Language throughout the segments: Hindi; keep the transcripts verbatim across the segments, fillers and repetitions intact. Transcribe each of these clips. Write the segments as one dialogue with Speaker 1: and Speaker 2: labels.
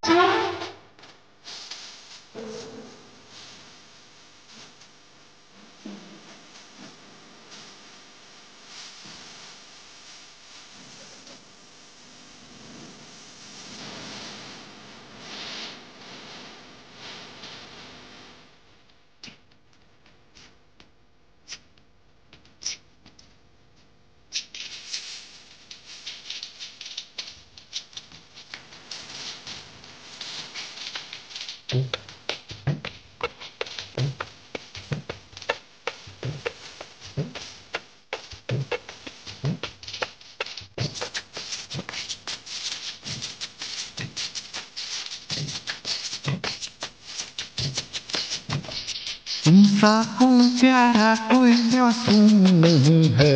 Speaker 1: तुमसा कोई प्यारा कोई मासूम नहीं है,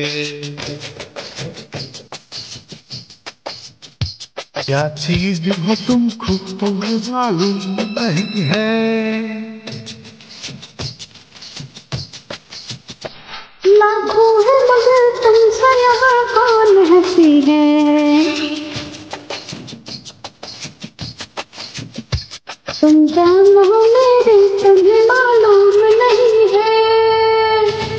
Speaker 1: क्या चीज हो तुमको मालूम नहीं है।
Speaker 2: लाखों है मगर तुमसा यहाँ कौन हंसी है, तुम जानो मेरे तुम्हें मालूम नहीं है।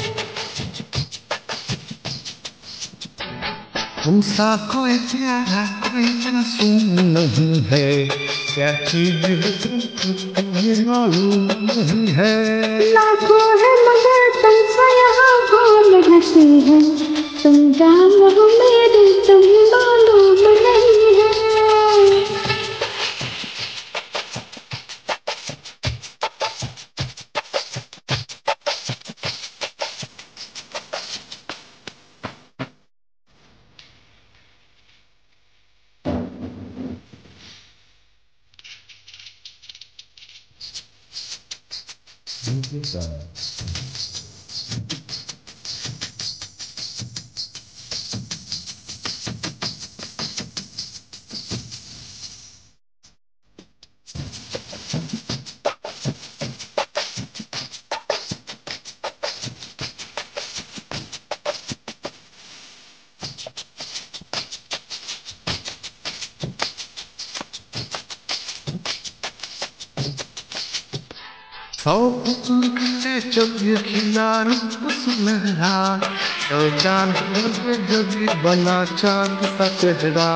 Speaker 1: तुमसा कोई प्यारा कोई मासूम नहीं है, क्या चीज हो तुमको मालूम नहीं है।
Speaker 2: लाखों है मगर तुमसा यहाँ कौन हंसी है, तुम जानो मेरे तुम्हें मालूम नहीं है।
Speaker 1: सौ फूले जब ये खिला रूप सुनहरा, तो चांद जब ये बना चांद सा चेहरा।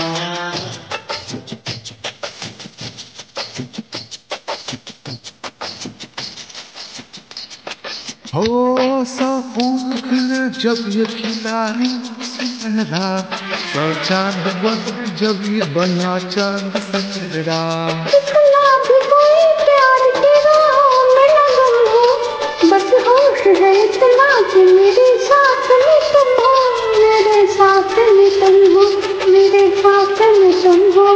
Speaker 1: हो सौ फूले जब ये खिला रूप सुनहरा, तो चांद जब ये बना चांद सा चेहरा।
Speaker 2: है इतना कि मेरे साथ में तुम हो, मेरे साथ में तुम हो, मेरे साथ में तुम हो।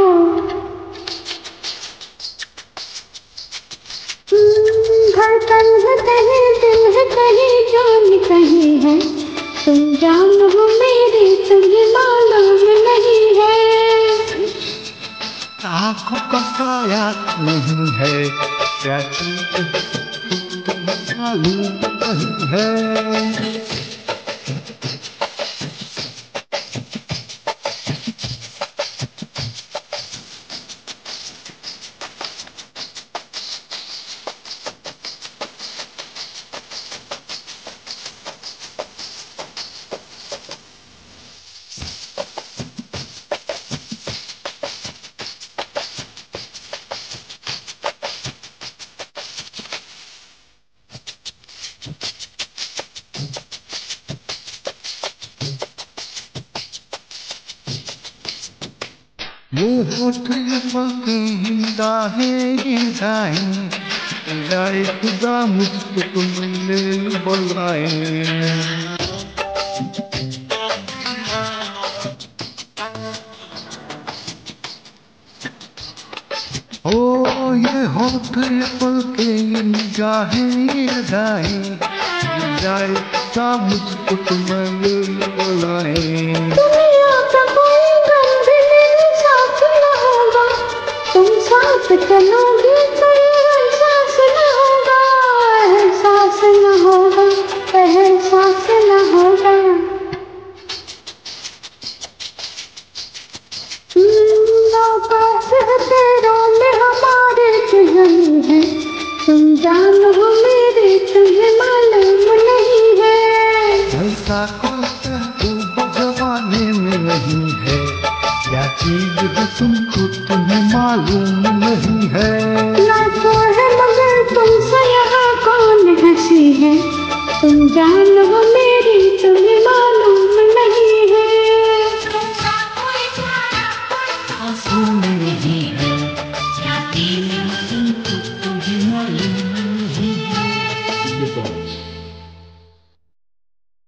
Speaker 2: धड़कन है कहीं, दिल है कहीं, जान कहीं है, तुम जानो मेरी तुम्हें मालूम नहीं है।
Speaker 1: आँखों का साया नहीं है, क्या चीज मालूम नहीं है। वो होठ निगाहें गिराएं, जाए खुदा मुझको तुम मिलने बुलाए। ओ ये होठ पलके निगाहें गिराएं, जाए खुदा मुझको तुम मिलने बुलाए।
Speaker 2: तुम साथ चलोगे तो एहसास न होगा, एहसास न होगा, एहसास न होगा। पास है तेरा तुम जान हो मेरे तुम्हें मालूम नहीं है।
Speaker 1: ऐसा कोई खूब जमाने में नहीं है, क्या चीज है तुमको तुम्हें मालूम नहीं है।
Speaker 2: लाखों है मगर तुमसे यहाँ कौन हंसी है, तुम जान हो मेरी तुम्हें मालूम नहीं है।
Speaker 1: आंसू नहीं